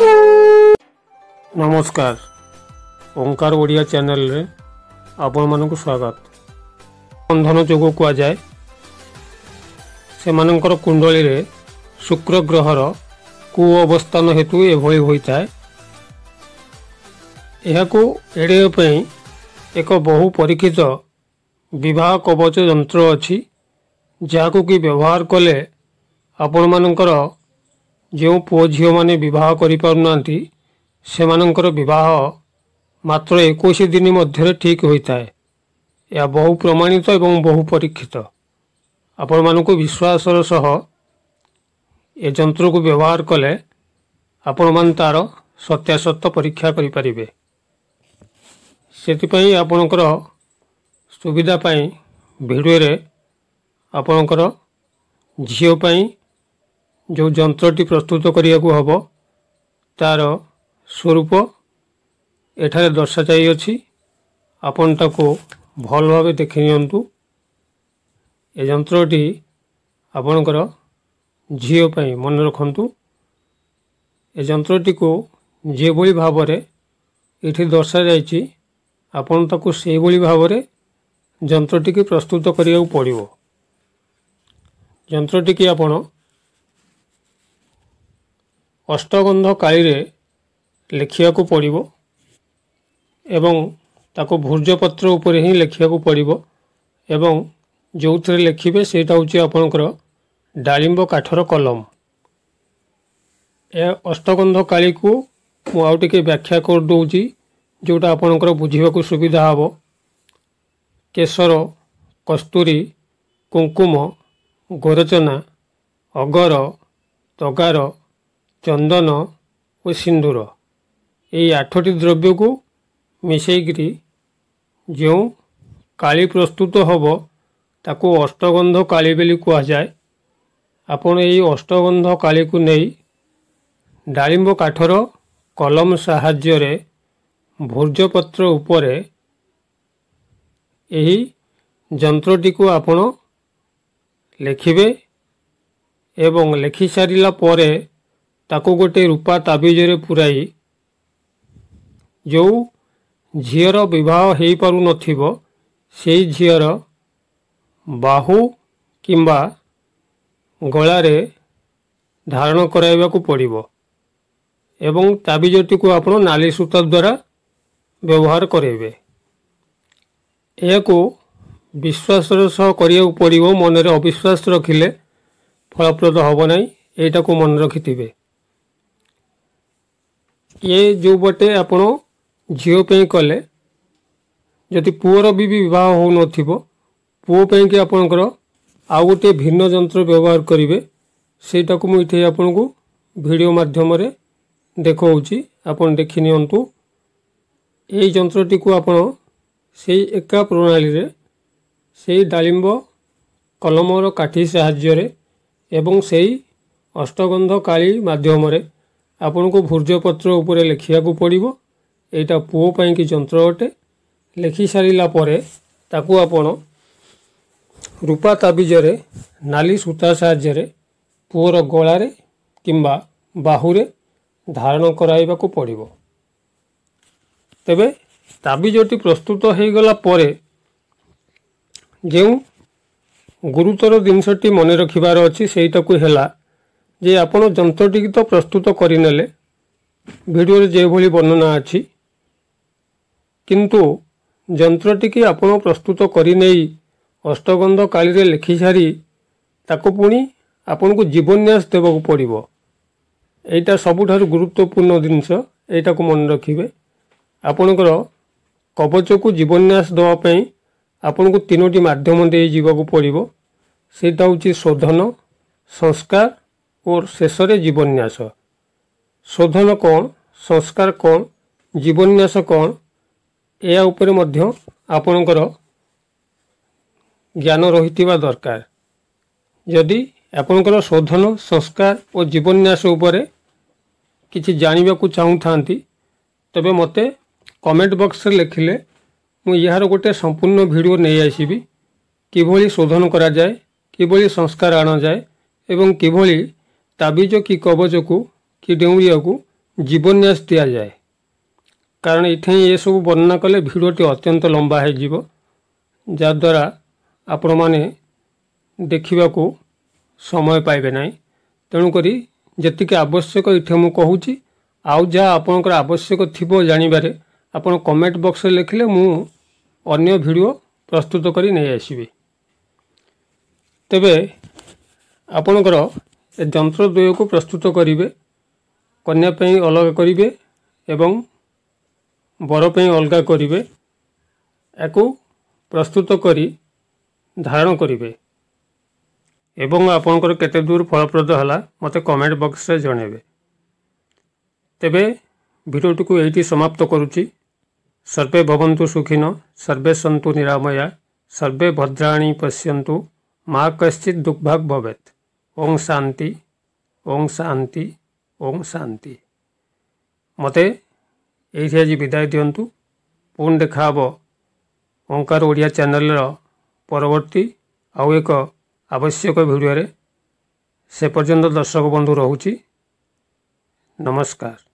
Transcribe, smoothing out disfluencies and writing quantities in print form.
नमस्कार ओंकार ओडिया चैनल रे आपण मानक स्वागत। बंधन जोग कह जाए से मानकर कुंडली रे शुक्र ग्रहर कु अवस्थान हेतु एभली होता है। यह एड़े एक बहु परीक्षित विवाह कवच यंत्र अच्छी जहाँ कि व्यवहार कले आपण मानकर जो पुओ झील माने विवाह करि पारुनांती सेमानंकर विवाह मात्र 21 दिन मध्य ठीक होता है। यह बहु प्रमाणित एवं बहु परीक्षित आपण मानक विश्वासर सह ए यंत्र को व्यवहार कले आपण मान तार सत्यासत्य परीक्षा करि परिबे। सेतिपई आपणकर सुविधा पाई वीडियो रे आपणकर झील पाई जो यंत्रटी प्रस्तुत करिया को हबो तार स्वरूप एठारे दर्शा जाइए। आपण ताको भल भाव देखि नियंतु। ए यंत्रटी आपणकर झील पाई मन रखंतु। ए यंत्रटी को जे भली भाव रे एठी दर्शा जाइछि आपण ताको सेही भली भाव रे यंत्रटी की प्रस्तुत करिया पड़िबो। यंत्रटी की आपण अष्टगंध काली रे लिखिया को पड़िबो एवं ताको भूर्जपत्र उपर ही लिखिया को पड़िबो एवं जो थे लिखिबे सेटा होची आपनकर डालिंब काठर कलम। ए अष्टगंध काली को मु आउ टिके व्याख्या कर दोउची जोटा आपनकर बुझिबा को सुविधा हबो। केसर, कस्तूरी, कुंकुम, गोरचना, अगर, तगार, चंदन और सिंदूर ये 8टी द्रव्य को मिसेकरी जो काली प्रस्तुत होबो ताको अष्टगंध काली बेली कह जाए। आपण ये अष्टगंध काली को नहीं डालिंब काठर कलम साहाय्य रे भूर्जपत्र उपरे यही यंत्रटी को आपण लिखिबे एवं लिखि सारिला परे ताको गोटे रूपा ताबिज रे पुराई जो झीर विवाह हो पारु नथिबो सेई झीर बाहु किंबा गलारे धारण कराइबा को पड़िबो एवं ताबिजटी को आपण नाली सूता द्वारा व्यवहार करेबे। यह को विश्वासर सह करिया पड़िबो। मन रे अविश्वास रखिले फलप्रद हबो नाही। एटा को मन रखिथिबे। ये जो बटे आपण झील पे कले जदि पुअर भी विवाह हो नथिबो पुओ पे कि आपणकर आउ गोटे भिन्न यंत्र व्यवहार करेंगे सेटा को मुझे आपन को वीडियो माध्यम रे देखौछि। आपण देखि नियंतु। ए यंत्रटी को आपण से एका प्रणाली रे से डालिंब कलमर काठी साहाय्य रे एवं से अष्टगंध काली माध्यम रे आपण को भूर्जपत्र उपरे लिखिया को पड़िबो। एटा पुओ पाई कि यंत्र अटे। लिखि सारिला परे ताकू आपण रूपा ताबिज रे नाली सूता साहाय्य रे पुओर गलारे किंबा बाहुरे धारण कराइबा को पड़िबो। तेबे ताबिजटी प्रस्तुत हो गला परे जो गुरुतर जिनसटी मन रखिबार अछि सेटा को हेला जे आपण यंत्रटी तो प्रस्तुत करिनेले वीडियो रे जे भली वर्णना अछि किंतु यंत्रटी की आपण प्रस्तुत करि नेई अष्टगंध काली रे लिखि सारी ताको पुणी आपण को जीवन्यास देबा को पड़िबो। एटा सबुठारु गुरुत्वपूर्ण जिनस। एटा को मन रखिबे। आपणकर कवच को जीवन्यास देवा पई आपण को 3टी माध्यम दे जीवा को पड़िबो। सेटा होची शोधन, संस्कार और शेष रे जीवन्यास। शोधन कौन, संस्कार कौन, जीवन्यास कौन या उपरे मध्य आपणकर ज्ञान रहितिबा दरकार। यदि आपणकर शोधन, संस्कार और जीवन्यास उपरे किछि जानिबा को चाहुथांती तबे मते कमेंट बॉक्स रे लिखिले मु यार गोटे संपूर्ण वीडियो नहीं आसीबी किभली शोधन करा जाए, किभली संस्कार आना जाए एवं किभली ताबिज कि कवच को कि डेउरिया को जीवन्यास दि जाए कारण ये ये सब वर्णना कले भिडटी अत्यंत लंबा हो जद्वारा आपण मैंने देखा समय पाइबे ना तेणुक जी आवश्यक ये मुझे कहूँ आउ जहाँ आपणकर आवश्यक थी जानवर आपण कमेंट बॉक्स में लिखिले मु अन्य वीडियो प्रस्तुत करी नहीं आसबि। तेबे आपणकर ए जंत्र द्वय को प्रस्तुत करिवे कन्या पे अलग करिवे एवं बर पे अलग करिवे एको प्रस्तुत करी धारण करिवे एवं आपणकर केते दूर फलप्रद हला मते कमेंट बॉक्स रे जणेबे। तेबे वीडियोटी को एठी समाप्त करूची। सर्वे भवन्तु सुखिनो सर्वे सन्तु निरामया सर्वे भद्राणि पश्यन्तु मा कश्चित् दुःखभाग् भवेत्। ओं शांति ओं शांति ओं शांति। मते एठी आज विदाय दियंतु। पुन देखा हबो ओंकार ओडिया चैनल परवर्ती आउ एक आवश्यक वीडियो रे। से पर्यंत दर्शक बंधु रहुची। नमस्कार।